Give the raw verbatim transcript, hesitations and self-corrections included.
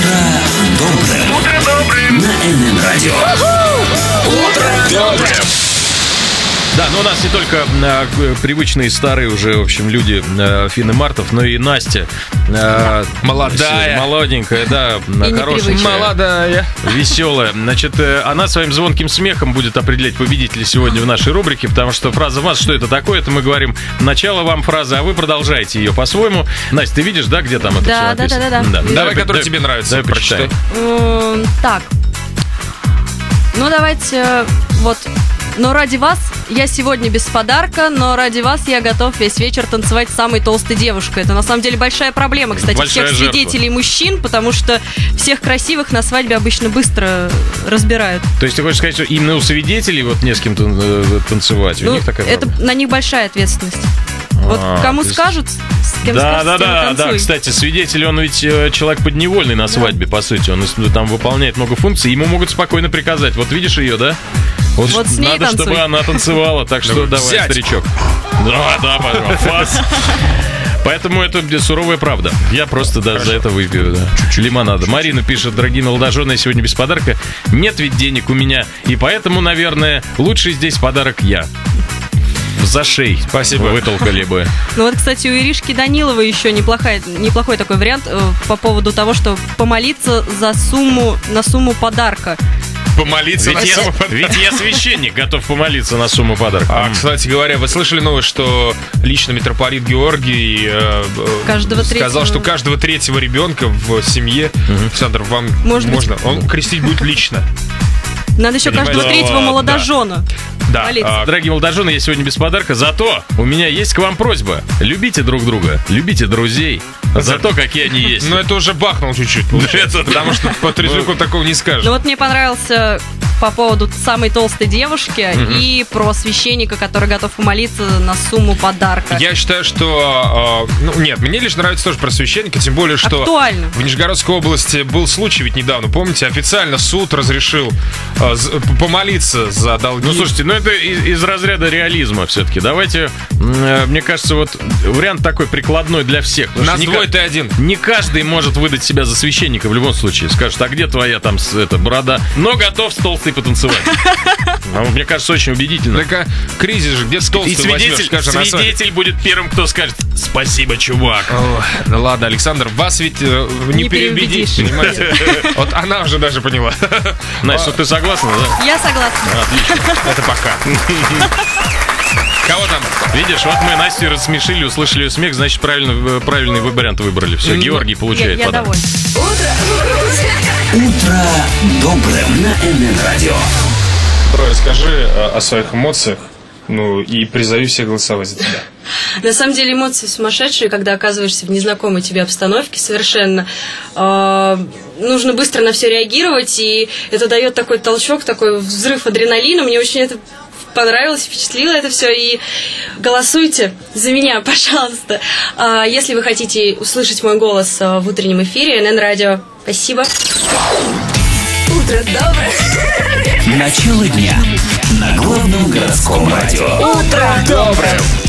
доброе. Утро доброе. На эн эн радио. Утро доброе. Да, но у нас не только э, привычные старые уже, в общем, люди э, Финн и Мартов, но и Настя. Э, молодая. Молоденькая, да, И хорошая. Молодая. Веселая. Значит, э, она своим звонким смехом будет определять победителей сегодня в нашей рубрике, потому что фраза «вас», что это такое, это мы говорим начало вам фразы, а вы продолжаете ее по-своему. Настя, ты видишь, да, где там это Да, все да, написано? да, да, да. Давай, Давай, который тебе нравится, давай прочитай. М, Так. Ну, давайте, вот. Но ради вас я сегодня без подарка, но ради вас я готов весь вечер танцевать с самой толстой девушкой. Это на самом деле большая проблема, кстати, Большая всех жертва. свидетелей мужчин, потому что всех красивых на свадьбе обычно быстро разбирают. То есть ты хочешь сказать, что именно у свидетелей вот не с кем э, танцевать? У Ну, них такая это проблема? на них большая ответственность. Вот А, кому то есть- скажут, с кем Да, скажут, да, с тем и да, да, танцуй. кстати, свидетель, он ведь э, человек подневольный на свадьбе, по сути. Он ну, там выполняет много функций, ему могут спокойно приказать. Вот видишь ее, да? Вот, Вот с ней надо, танцуй. чтобы она танцевала, так что давай, взять. старичок. Да, да, пожалуйста, фас. Поэтому это суровая правда. Я просто да, за это выпью, да. Лимонада. Марина пишет: дорогие молодожены, сегодня без подарка. Нет ведь денег у меня, и поэтому, наверное, лучший здесь подарок я. За шеи. Спасибо. Вытолкали бы. Ну вот, кстати, у Иришки Даниловой еще неплохой, неплохой такой вариант э, по поводу того, что помолиться за сумму, на сумму подарка. Помолиться на Ведь я, самом- ведь я священник, готов помолиться на сумму подарка. А, кстати говоря, вы слышали новость, что лично митрополит Георгий э, э, Каждого сказал, третьего. что каждого третьего ребенка в семье, Александр, вам Может быть. можно, он крестить будет лично. Надо еще каждого Понимаете? третьего Да. молодожена. Да. Молиться. а, Дорогие молодожены, я сегодня без подарка, зато у меня есть к вам просьба. Любите друг друга, любите друзей, за то, какие они есть. Ну, это уже бахнул чуть-чуть, получается, потому что по трезвику такого не скажешь. Ну вот мне понравился по поводу самой толстой девушки и про священника, который готов помолиться на сумму подарка. Я считаю, что... э, ну, нет, мне лишь нравится тоже про священника, тем более, что Актуально. в Нижегородской области был случай ведь недавно, помните, официально суд разрешил э, з- помолиться за долги. Ну, слушайте, ну это из, из разряда реализма все-таки. Давайте, м, э, мне кажется, вот вариант такой прикладной для всех. Потому Нас что не двое, ка- ты один. Не каждый может выдать себя за священника в любом случае. Скажет, а где твоя там с- эта борода? Но готов с толстой потанцевать. Ну, мне кажется, очень убедительно. Так, а кризис же, где с И толстым возьмешь, свидетель, скажешь, на свадьбе. свидетель будет первым, кто скажет: спасибо, чувак. Ой, ну ладно, Александр, вас ведь э, не, Не переубедишь, переубедишь. понимаете? Вот она уже даже поняла. Настя, ты согласна, да? Я согласна. Отлично. Это пока. Кого там? Видишь, вот мы Настю рассмешили, услышали ее смех, значит, правильно, правильный вариант выбрали. Все, Георгий Я, получает я подарок. довольна. Утро доброе на эн эн радио. Трой, расскажи о, о своих эмоциях, ну, и призови всех голосовать за тебя. На самом деле эмоции сумасшедшие, когда оказываешься в незнакомой тебе обстановке совершенно. Э, нужно быстро на все реагировать, и это дает такой толчок, такой взрыв адреналина. Мне очень это понравилось, впечатлило это все. И голосуйте за меня, пожалуйста. Э, если вы хотите услышать мой голос э, в утреннем эфире, эн эн радио. Спасибо. Утро доброе. Начало дня на главном городском радио. Утро доброе.